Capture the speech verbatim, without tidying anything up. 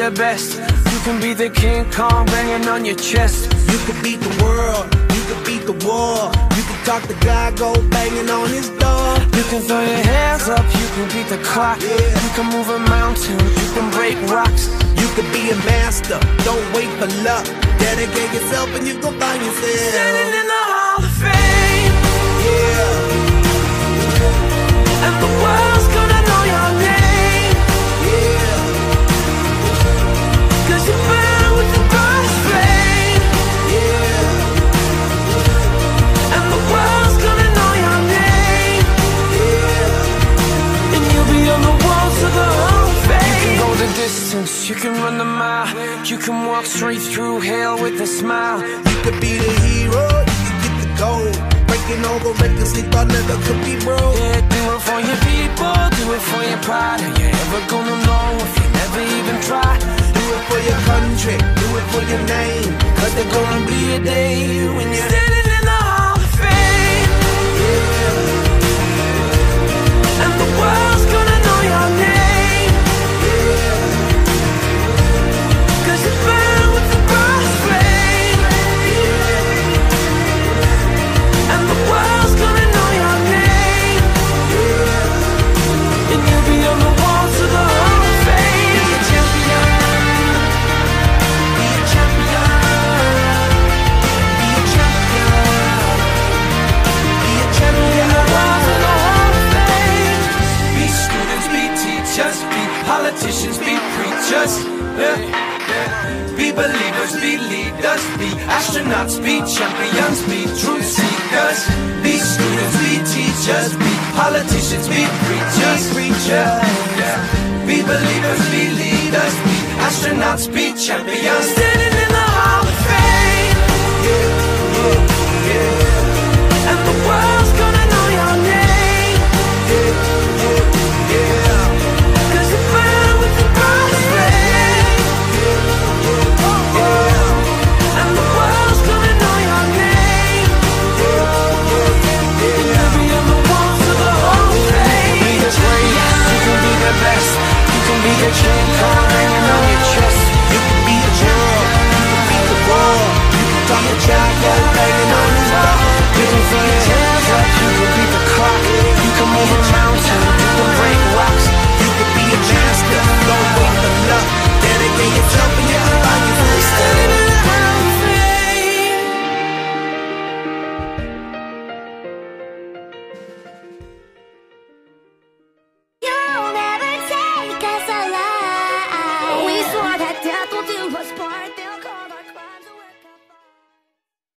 the best. You can be the King Kong banging on your chest. You can beat the world, you can beat the war. You can talk to God, go banging on his door. You can throw your hands up, you can beat the clock. Yeah. You can move a mountain, you can break rocks. You can be a master, don't wait for luck. Dedicate yourself and you gon' find yourself standing in the Hall of Fame. Yeah. And the world's gonna know your name. Yeah. Cause you burn with the brightest flame. Yeah. And the world's gonna know your name. Yeah. And you'll be on the walls of the Hall of Fame. You can go the distance, you can run the mile. You can walk straight through hell with a smile. You could be the hero, you can get the gold. Breaking all the records they thought never could be broke. Yeah, do it for your people, do it for your pride. Are you ever gonna know if you never even try? Do it for your country, do it for your name. Cause there's gonna be a day when you're standing in the Hall of Fame. Yeah. And the world's gonna know your name. Yeah. Cause you burn with the brightest flame. Yeah. And the world's gonna know your name. Yeah. And you'll be on the walls of the Hall of Fame. Be a champion. Be a champion. Be a champion. Be a champion. On the walls of the Hall of Fame. Be students, be teachers, be politicians, be preachers. Yeah. Be believers, be leaders, be astronauts, be champions, be truth seekers. Be students, be teachers, be politicians, be preachers, preachers. Yeah. Be believers, be leaders, be astronauts, be champions. Standing in the Hall of Fame. Yeah, yeah, yeah. And the world's gonna know your name. Yeah, yeah, yeah. Cause you burn with the brightest flame. And the world's gonna know your name. And you'll be on the walls of the Hall of Fame. You can be the greatest, you can be the best. You can be the champion.